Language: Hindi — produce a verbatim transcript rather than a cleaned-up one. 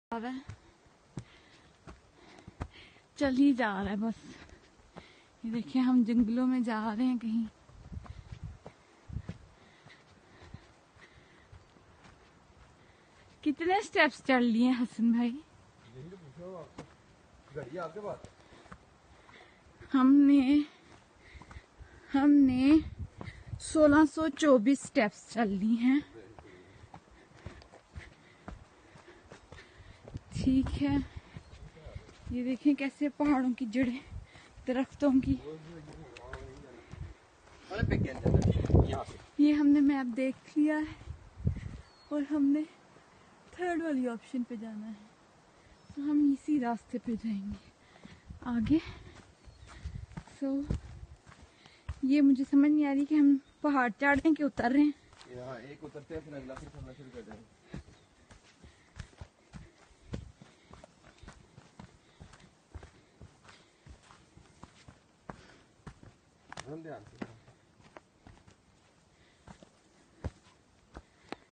आ रहा है, चल ही जा रहा है बस। ये देखिए हम जंगलों में जा रहे हैं कहीं। कितने स्टेप्स चढ़ लिए हसन भाई? हमने हमने सोलह सौ चौबीस स्टेप्स चल लिए हैं। ठीक है, ये देखें कैसे पहाड़ों की जड़ें, दरख्तों की। ये हमने मैप देख लिया है और हमने थर्ड वाली ऑप्शन पे जाना है, तो हम इसी रास्ते पे जाएंगे आगे। सो ये मुझे समझ नहीं आ रही कि हम पहाड़ चढ़ रहे हैं कि उतर रहे हैं। यहाँ एक उतरते हैं फिर अगला फिर चढ़ना शुरू कर देंगे। ध्यान से